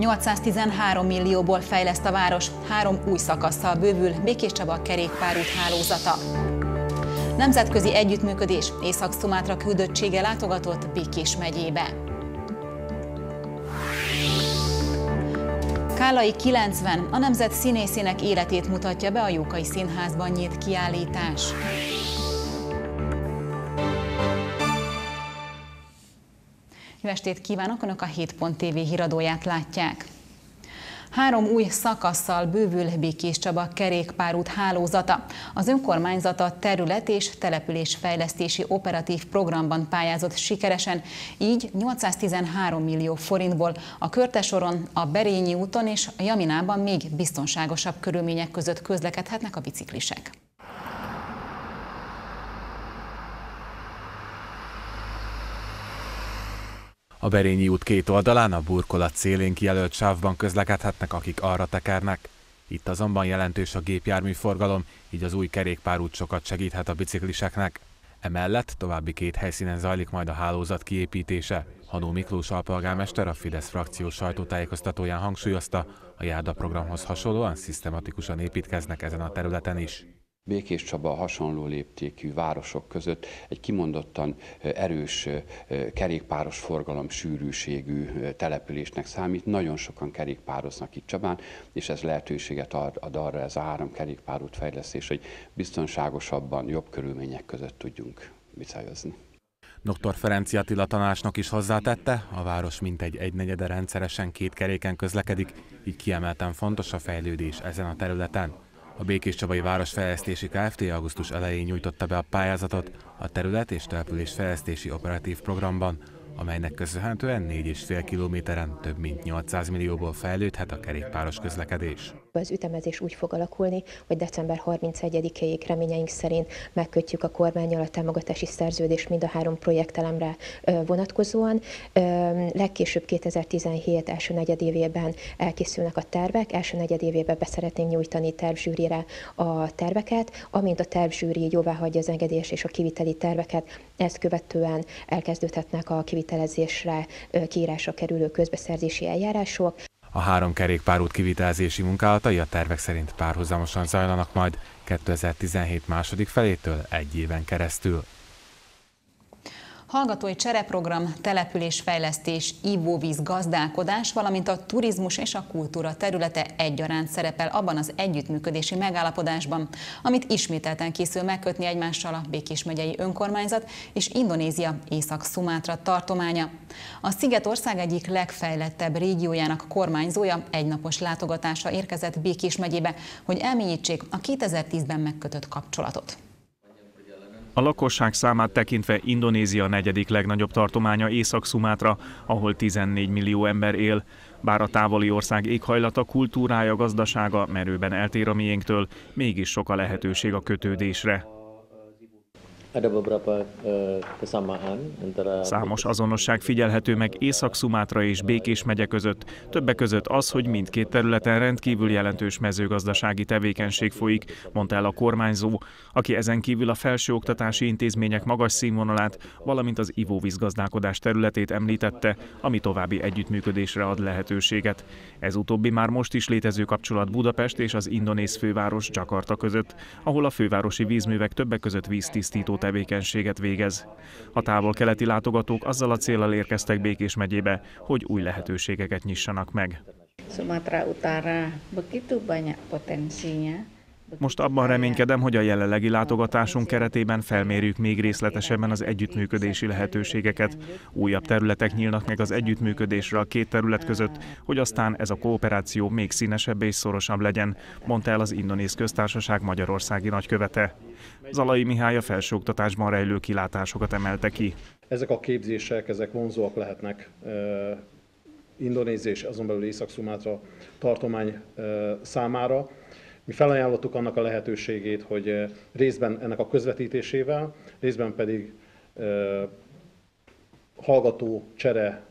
813 millióból fejleszt a város, 3 új szakasszal bővül Békéscsaba kerékpárút hálózata. Nemzetközi együttműködés, Észak-Szumátra küldöttsége látogatott Békés megyébe. Kállai 90, a nemzet színészének életét mutatja be a Jókai Színházban nyílt kiállítás. Jó estét kívánok! Önök a 7.tv híradóját látják. 3 új szakasszal bővül Békéscsaba kerékpárút hálózata. Az önkormányzat a terület- és településfejlesztési operatív programban pályázott sikeresen, így 813 millió forintból a Körtesoron, a Berényi úton és a Jaminában még biztonságosabb körülmények között közlekedhetnek a biciklisek. A Berényi út két oldalán a burkolat szélén kijelölt sávban közlekedhetnek, akik arra tekernek. Itt azonban jelentős a gépjárműforgalom, így az új kerékpárút sokat segíthet a bicikliseknek. Emellett további 2 helyszínen zajlik majd a hálózat kiépítése. Hanó Miklós alpolgármester a Fidesz frakció sajtótájékoztatóján hangsúlyozta, a Járda programhoz hasonlóan szisztematikusan építkeznek ezen a területen is. Békéscsaba hasonló léptékű városok között egy kimondottan erős kerékpáros forgalom sűrűségű településnek számít. Nagyon sokan kerékpároznak itt Csabán, és ez lehetőséget ad arra ez a 3 kerékpárút fejlesztés, hogy biztonságosabban, jobb körülmények között tudjunk bicajlozni. Dr. Ferenci Attila tanácsnok is hozzátette, a város mintegy 1/4 rendszeresen 2 keréken közlekedik, így kiemelten fontos a fejlődés ezen a területen. A Békéscsabai Városfejlesztési Kft. Augusztus elején nyújtotta be a pályázatot a terület- és településfejlesztési operatív programban, amelynek köszönhetően 4,5 kilométeren több mint 800 millióból fejlődhet a kerékpáros közlekedés. Az ütemezés úgy fog alakulni, hogy december 31-ig reményeink szerint megkötjük a kormánnyal a támogatási szerződést mind a 3 projektelemre vonatkozóan. Legkésőbb 2017 első negyedévében elkészülnek a tervek, első negyedévében be szeretnénk nyújtani tervzsűrire a terveket, amint a tervzsűri jóváhagyja az engedélyes és a kiviteli terveket, ezt követően elkezdődhetnek a kivitelezésre, kiírásra kerülő közbeszerzési eljárások. A 3 kerékpárút kivitelezési munkálatai a tervek szerint párhuzamosan zajlanak majd 2017 második felétől 1 éven keresztül. Hallgatói csereprogram, településfejlesztés, ivóvíz gazdálkodás, valamint a turizmus és a kultúra területe egyaránt szerepel abban az együttműködési megállapodásban, amit ismételten készül megkötni egymással a Békés megyei önkormányzat és Indonézia Észak-Szumátra tartománya. A Szigetország egyik legfejlettebb régiójának kormányzója egynapos látogatásra érkezett Békés megyébe, hogy elmélyítsék a 2010-ben megkötött kapcsolatot. A lakosság számát tekintve Indonézia 4. legnagyobb tartománya Észak-Szumátra, ahol 14 millió ember él. Bár a távoli ország éghajlata, kultúrája, gazdasága merőben eltér a miénktől, mégis sok a lehetőség a kötődésre. Számos azonosság figyelhető meg Észak-Szumátra és Békés megye között. Többek között az, hogy mindkét területen rendkívül jelentős mezőgazdasági tevékenység folyik, mondta el a kormányzó, aki ezen kívül a felsőoktatási intézmények magas színvonalát, valamint az ivóvízgazdálkodás területét említette, ami további együttműködésre ad lehetőséget. Ez utóbbi már most is létező kapcsolat Budapest és az indonéz főváros Dzsakarta között, ahol a fővárosi vízművek többek között víztisztító tevékenységet végez. A távol-keleti látogatók azzal a céllal érkeztek Békés megyébe, hogy új lehetőségeket nyissanak meg. Sumatra Utara begitu banyak potensinya. Most abban reménykedem, hogy a jelenlegi látogatásunk keretében felmérjük még részletesebben az együttműködési lehetőségeket. Újabb területek nyílnak meg az együttműködésre a 2 terület között, hogy aztán ez a kooperáció még színesebb és szorosabb legyen, mondta el az Indonéz Köztársaság magyarországi nagykövete. Zalai Mihály a felsőoktatásban rejlő kilátásokat emelte ki. Ezek a képzések, ezek vonzóak lehetnek Indonézia és azon belül Észak-Szumátra tartomány számára. Mi felajánlottuk annak a lehetőségét, hogy részben ennek a közvetítésével, részben pedig hallgató csere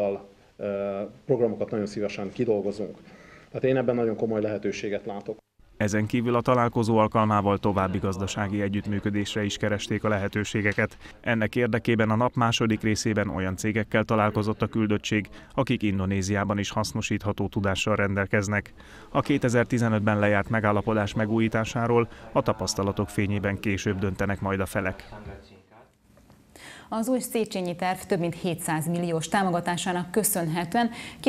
programokat nagyon szívesen kidolgozunk. Tehát én ebben nagyon komoly lehetőséget látok. Ezen kívül a találkozó alkalmával további gazdasági együttműködésre is keresték a lehetőségeket. Ennek érdekében a nap második részében olyan cégekkel találkozott a küldöttség, akik Indonéziában is hasznosítható tudással rendelkeznek. A 2015-ben lejárt megállapodás megújításáról a tapasztalatok fényében később döntenek majd a felek. Az új Széchenyi terv több mint 700 milliós támogatásának köszönhetően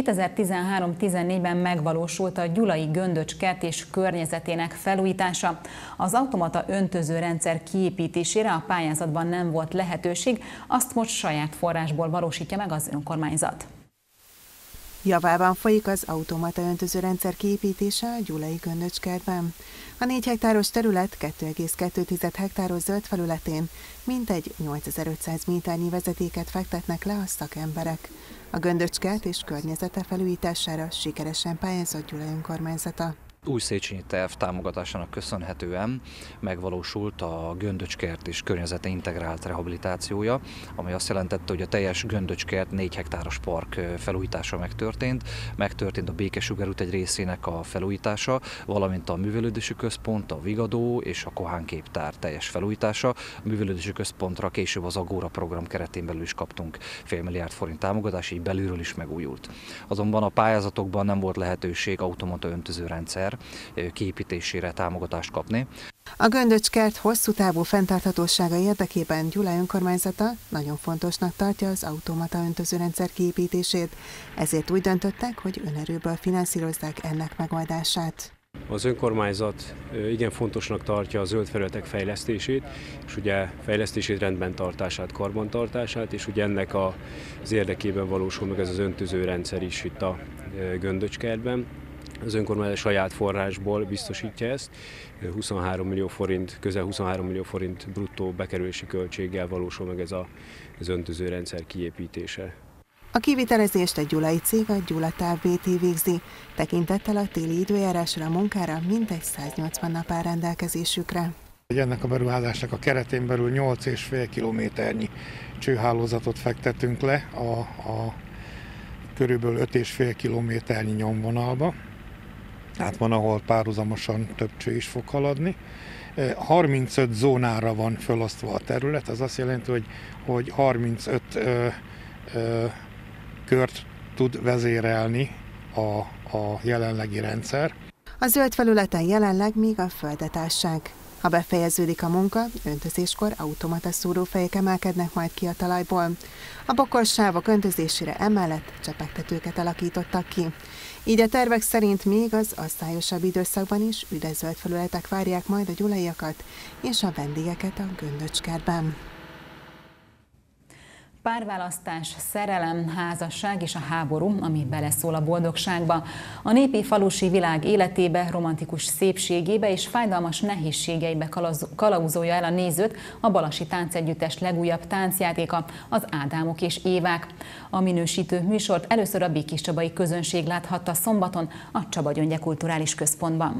2013-14-ben megvalósult a Gyulai Göndöcskert és környezetének felújítása. Az automata öntöző rendszer kiépítésére a pályázatban nem volt lehetőség, azt most saját forrásból valósítja meg az önkormányzat. Javában folyik az automata öntözőrendszer kiépítése a Gyulai Göndöcskertben. A 4 hektáros terület 2,2 hektáros zöld felületén mintegy 8500 méternyi vezetéket fektetnek le a szakemberek. A Göndöcskert és környezete felújítására sikeresen pályázott Gyulai önkormányzata. Új Széchenyi terv támogatásának köszönhetően megvalósult a Göndöcskert és környezete integrált rehabilitációja, ami azt jelentette, hogy a teljes Göndöcskert 4 hektáros park felújítása megtörtént a Békesugárút egy részének a felújítása, valamint a művelődési központ, a Vigadó és a Kohán képtár teljes felújítása. A művelődési központra később az Agóra program keretén belül is kaptunk fél milliárd forint támogatást, így belülről is megújult. Azonban a pályázatokban nem volt lehetőség automata öntözőrendszer kiépítésére támogatást kapni. A Göndöcskert hosszú távú fenntarthatósága érdekében Gyulai önkormányzata nagyon fontosnak tartja az automata öntözőrendszer kiépítését, ezért úgy döntöttek, hogy önerőből finanszírozzák ennek megoldását. Az önkormányzat igen fontosnak tartja a zöld felületek fejlesztését, és ugye fejlesztését, rendben tartását, karbantartását, és ugye ennek az érdekében valósul meg ez az öntözőrendszer is itt a Göndöcskertben. Az önkormányzat saját forrásból biztosítja ezt, 23 millió forint, közel 23 millió forint bruttó bekerülési költséggel valósul meg ez az öntözőrendszer kiépítése. A kivitelezést egy gyulai cég, a Gyulatáv BT végzi, tekintettel a téli időjárásra a munkára mintegy 180 nap áll rendelkezésükre. Ennek a beruházásnak a keretén belül 8,5 kilométernyi csőhálózatot fektetünk le a körülbelül 5,5 kilométernyi nyomvonalba. Tehát van, ahol párhuzamosan több cső is fog haladni. 35 zónára van felosztva a terület, az azt jelenti, hogy 35 kört tud vezérelni a jelenlegi rendszer. A zöld felületen jelenleg még a földet ássák. Ha befejeződik a munka, öntözéskor automata szúrófejek emelkednek majd ki a talajból. A bokorsávok öntözésére emellett csepegtetőket alakítottak ki. Így a tervek szerint még az asszályosabb időszakban is üres zöld felületek várják majd a gyulaiakat és a vendégeket a Göndöcskertben. Párválasztás, szerelem, házasság és a háború, ami beleszól a boldogságba. A népi falusi világ életébe, romantikus szépségébe és fájdalmas nehézségeibe kalauzolja el a nézőt a Balasi Táncegyüttes legújabb táncjátéka, az Ádámok és Évák. A minősítő műsort először a békéscsabai közönség láthatta szombaton a Csaba Gyöngye Kulturális Központban.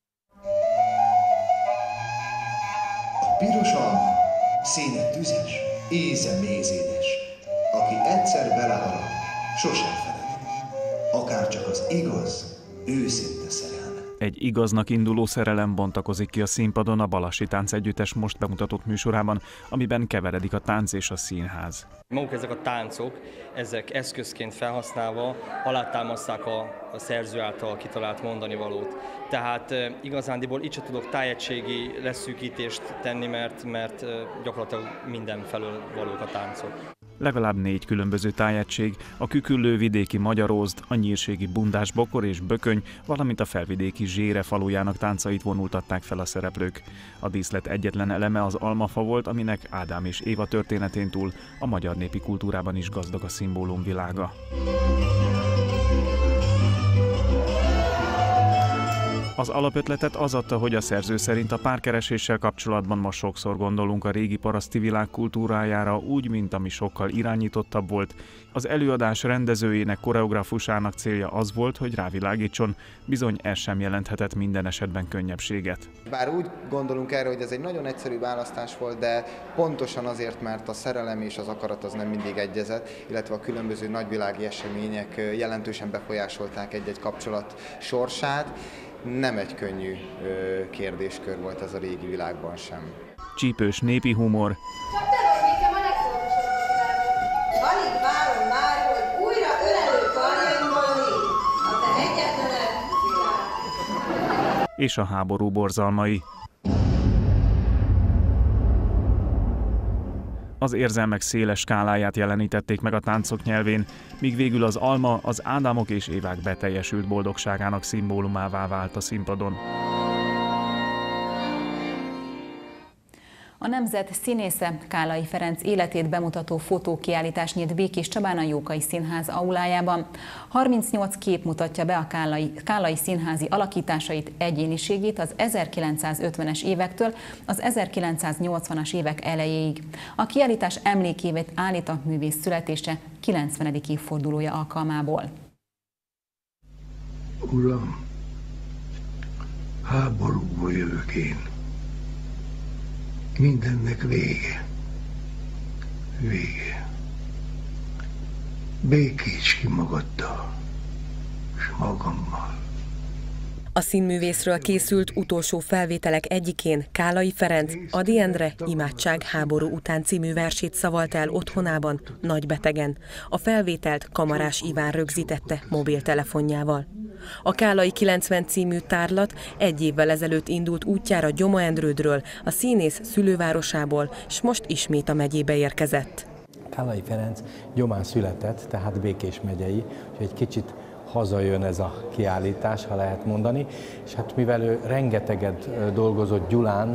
A piros alma színe tüzes, íze mézédes. Aki egyszer belehalad, sosem felejti. Akárcsak az igaz, őszinte szerelme. Egy igaznak induló szerelem bontakozik ki a színpadon a Balasi Táncegyüttes most bemutatott műsorában, amiben keveredik a tánc és a színház. Maguk ezek a táncok, ezek eszközként felhasználva alátámasztják a szerző által kitalált mondani valót. Tehát igazándiból itt sem tudok tájegységi leszűkítést tenni, mert gyakorlatilag mindenfelől valók a táncok. Legalább 4 különböző tájegység, a küküllő vidéki magyarózd, a nyírségi bundás bokor és bököny, valamint a felvidéki Zsére falujának táncait vonultatták fel a szereplők. A díszlet egyetlen eleme az almafa volt, aminek Ádám és Éva történetén túl a magyar népi kultúrában is gazdag a szimbólumvilága. Az alapötletet az adta, hogy a szerző szerint a párkereséssel kapcsolatban ma sokszor gondolunk a régi paraszti világ kultúrájára, úgy, mint ami sokkal irányítottabb volt. Az előadás rendezőjének, koreográfusának célja az volt, hogy rávilágítson, bizony ez sem jelenthetett minden esetben könnyebbséget. Bár úgy gondolunk erre, hogy ez egy nagyon egyszerű választás volt, de pontosan azért, mert a szerelem és az akarat az nem mindig egyezett, illetve a különböző nagyvilági események jelentősen befolyásolták egy-egy kapcsolat sorsát. nem egy könnyű kérdéskör volt ez a régi világban sem. Csípős népi humor. Csak te vagy nekem a legfontosabb a világban. Alig várom már, hogy újra ölelő karjaimból lép. A te egyetlened világ. És a háború borzalmai. Az érzelmek széles skáláját jelenítették meg a táncok nyelvén, míg végül az alma az Ádámok és Évák beteljesült boldogságának szimbólumává vált a színpadon. A Nemzet színésze Kállai Ferenc életét bemutató fotókiállítás nyílt Békés Csabán a Jókai Színház aulájában. 38 kép mutatja be a Kállai színházi alakításait, egyéniségét az 1950-es évektől az 1980-as évek elejéig. A kiállítás emlékévet állít a művész születése 90. évfordulója alkalmából. Uram, háborúba jövök én. Mindennek vége. Vége. Békíts ki magaddal, és magammal. A színművészről készült utolsó felvételek egyikén Kállai Ferenc Ady Endre Imádság háború után című versét szavalt el otthonában, nagybetegen. A felvételt Kamarás Iván rögzítette mobiltelefonjával. A Kállai 90 című tárlat egy évvel ezelőtt indult útjára Gyoma-Endrődről, a színész szülővárosából, és most ismét a megyébe érkezett. Kállai Ferenc Gyomán született, tehát Békés megyei, és egy kicsit hazajön ez a kiállítás, ha lehet mondani, és hát mivel ő rengeteget dolgozott Gyulán,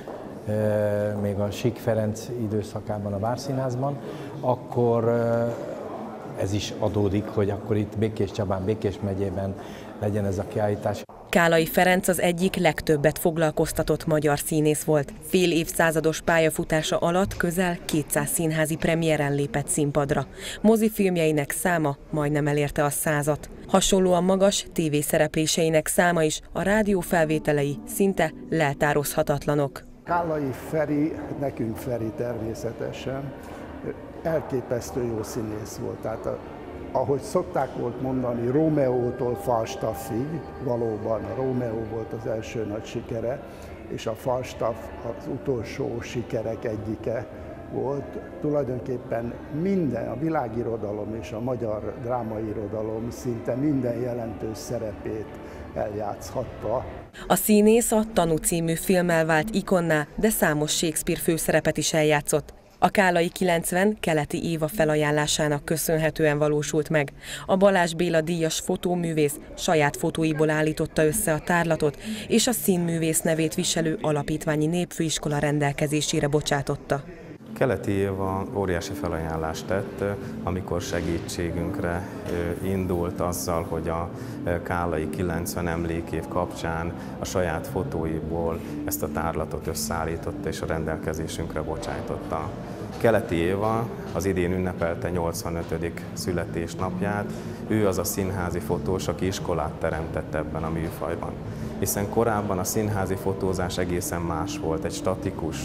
még a Sík Ferenc időszakában a Várszínházban, akkor ez is adódik, hogy akkor itt Békés Csabán, Békés megyében legyen ez a kiállítás. Kállai Ferenc az egyik legtöbbet foglalkoztatott magyar színész volt. Fél évszázados pályafutása alatt közel 200 színházi premiéren lépett színpadra. Mozifilmjeinek száma majdnem elérte a 100-at. Hasonlóan magas tévészerepléseinek száma is, a rádiófelvételei szinte leltározhatatlanok. Kállai Feri, nekünk Feri természetesen, elképesztő jó színész volt. Tehát ahogy szokták volt mondani, Rómeótól Falstaffig, valóban a Rómeó volt az első nagy sikere, és a Falstaff az utolsó sikerek egyike volt. Tulajdonképpen minden, a világirodalom és a magyar drámairodalom szinte minden jelentős szerepét eljátszhatta. A színész a Tanú című filmmel vált ikonná, de számos Shakespeare főszerepet is eljátszott. A Kállai 90 Keleti Éva felajánlásának köszönhetően valósult meg. A Balázs Béla díjas fotóművész saját fotóiból állította össze a tárlatot, és a színművész nevét viselő alapítványi népfőiskola rendelkezésére bocsátotta. Keleti Éva óriási felajánlást tett, amikor segítségünkre indult azzal, hogy a Kállai 90 emlékév kapcsán a saját fotóiból ezt a tárlatot összeállította és a rendelkezésünkre bocsájtotta. Keleti Éva az idén ünnepelte 85. születésnapját, ő az a színházi fotós, aki iskolát teremtett ebben a műfajban. Hiszen korábban a színházi fotózás egészen más volt, egy statikus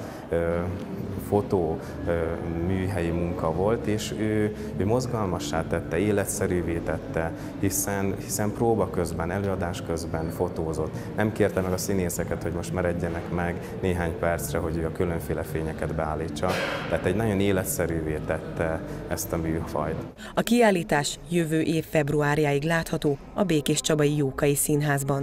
fotó műhelyi munka volt, és ő mozgalmassá tette, életszerűvé tette, hiszen próba közben, előadás közben fotózott. Nem kérte meg a színészeket, hogy most meredjenek meg néhány percre, hogy ő a különféle fényeket beállítsa. Tehát egy nagyon életszerűvé tette ezt a műfajt. A kiállítás jövő év februárjáig látható a Békéscsabai Jókai Színházban.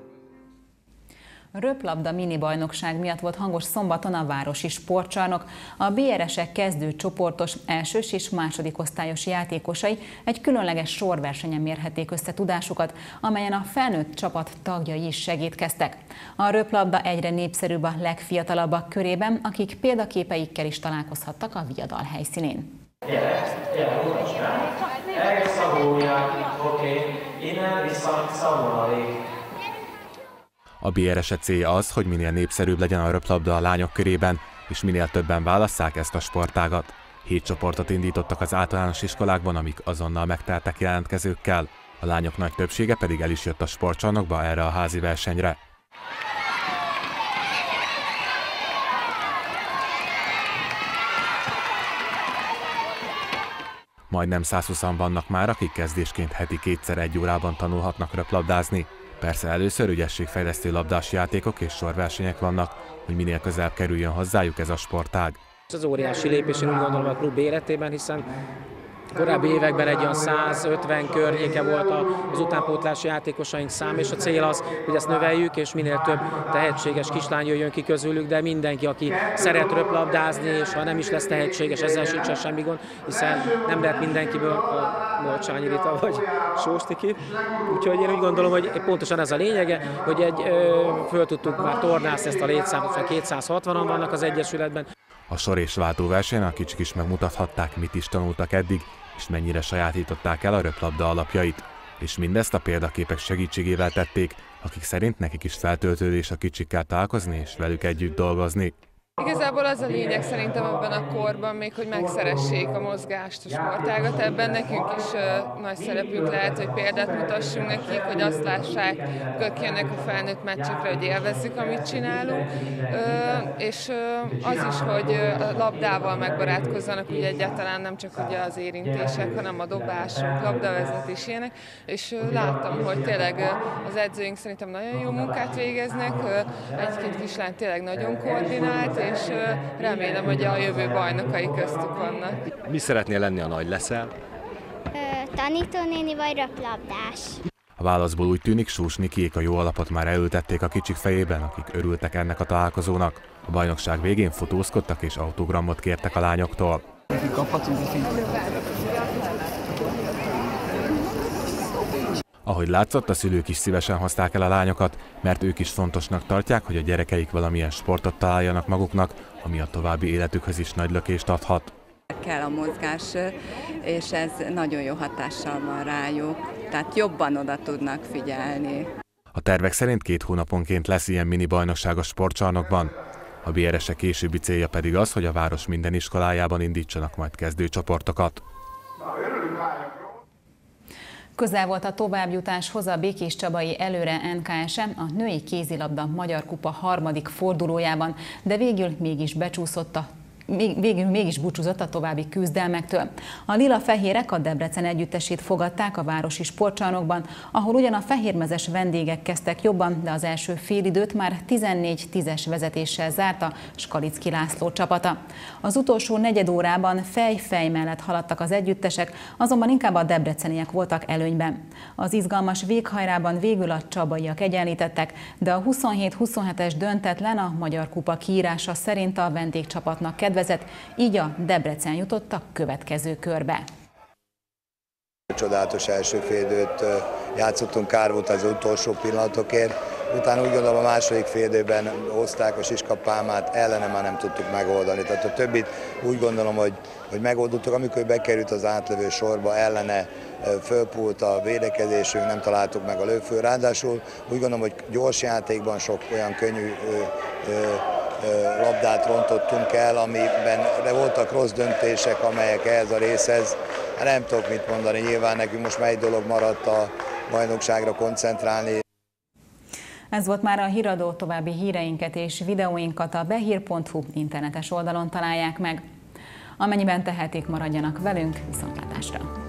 A röplabda minibajnokság miatt volt hangos szombaton a városi sportcsarnok. A BRS-ek kezdő csoportos, elsős és másodikosztályos játékosai egy különleges sorversenyen mérhették össze tudásukat, amelyen a felnőtt csapat tagjai is segítkeztek. A röplabda egyre népszerűbb a legfiatalabbak körében, akik példaképeikkel is találkozhattak a viadal helyszínén. Gyere, mutasd rá! Eljössz a gólya, oké, innen viszont szavonalék. A BRS célja az, hogy minél népszerűbb legyen a röplabda a lányok körében, és minél többen válasszák ezt a sportágat. 7 csoportot indítottak az általános iskolákban, amik azonnal megteltek jelentkezőkkel. A lányok nagy többsége pedig el is jött a sportcsarnokba erre a házi versenyre. Majdnem 120-an vannak már, akik kezdésként heti 2-1 órában tanulhatnak röplabdázni. Persze először ügyességfejlesztő labdás játékok és sorversenyek vannak, hogy minél közelebb kerüljön hozzájuk ez a sportág. Ez óriási lépés, én úgy gondolom a klub életében, hiszen korábbi években egy olyan 150 környéke volt az utánpótlási játékosaink szám, és a cél az, hogy ezt növeljük, és minél több tehetséges kislány jöjjön ki közülük, de mindenki, aki szeret röplabdázni, és ha nem is lesz tehetséges, ezzel sincsen semmi gond, hiszen nem lehet mindenkiből a Molcsányi Rita vagy Sóstiki. Úgyhogy én úgy gondolom, hogy pontosan ez a lényege, hogy föl tudtuk már tornászni ezt a létszámot, 260-an vannak az egyesületben. A sor- és váltóversenyen a kicsik is megmutathatták, mit is tanultak eddig, és mennyire sajátították el a röplabda alapjait. És mindezt a példaképek segítségével tették, akik szerint nekik is feltöltődés a kicsikkel találkozni és velük együtt dolgozni. Igazából az a lényeg szerintem ebben a korban még, hogy megszeressék a mozgást, a sportágat. Ebben nekünk is nagy szerepünk lehet, hogy példát mutassunk nekik, hogy azt lássák, ők jönnek a felnőtt meccsekre, hogy élvezzük, amit csinálunk. És az is, hogy a labdával megbarátkozzanak, ugye egyáltalán nem csak ugye az érintések, hanem a dobások, labdavezetés ilyenek. És láttam, hogy tényleg az edzőink szerintem nagyon jó munkát végeznek, egy-két kislány tényleg nagyon koordinált, és remélem, hogy a jövő bajnokai köztük vannak. Mi szeretnél lenni, a nagy leszel? Tanítónéni vagy röplabdás. A válaszból úgy tűnik, Sós Nikiék a jó alapot már elültették a kicsik fejében, akik örültek ennek a találkozónak. A bajnokság végén fotózkodtak és autogramot kértek a lányoktól. Ahogy látszott, a szülők is szívesen hozták el a lányokat, mert ők is fontosnak tartják, hogy a gyerekeik valamilyen sportot találjanak maguknak, ami a további életükhöz is nagy lökést adhat. Kell a mozgás, és ez nagyon jó hatással van rájuk, tehát jobban oda tudnak figyelni. A tervek szerint 2 hónaponként lesz ilyen mini bajnokság a sportcsarnokban. A BRS-e későbbi célja pedig az, hogy a város minden iskolájában indítsanak majd kezdőcsoportokat. Közel volt a továbbjutáshoz a Békéscsabai Előre NKS-e a női kézilabda Magyar Kupa 3. fordulójában, de végül mégis búcsúzott a további küzdelmektől. A lila-fehérek a Debrecen együttesét fogadták a városi sportcsarnokban, ahol ugyan a fehérmezes vendégek kezdtek jobban, de az első félidőt már 14-10-es vezetéssel zárta Skalicki László csapata. Az utolsó negyed órában fej-fej mellett haladtak az együttesek, azonban inkább a debreceniek voltak előnyben. Az izgalmas véghajrában végül a csabaiak egyenlítettek, de a 27-27-es döntetlen a Magyar Kupa kiírása szerint a vendégcsapatnak kedvezett, így a Debrecen jutott a következő körbe. Csodálatos első félidőt játszottunk, kár volt az utolsó pillanatokért. Utána úgy gondolom a második félidőben hozták a Siska Pálmát, ellene már nem tudtuk megoldani. Tehát a többit úgy gondolom, hogy megoldottuk, amikor bekerült az átlövő sorba, ellene fölpult a védekezésünk, nem találtuk meg a lőfő. Ráadásul úgy gondolom, hogy gyors játékban sok olyan könnyű labdát rontottunk el, amiben voltak rossz döntések, amelyek ehhez a részhez. Nem tudok mit mondani, nyilván nekünk most már egy dolog maradt, a bajnokságra koncentrálni. Ez volt már a Híradó, további híreinket és videóinkat a behír.hu internetes oldalon találják meg. Amennyiben tehetik, maradjanak velünk, viszontlátásra!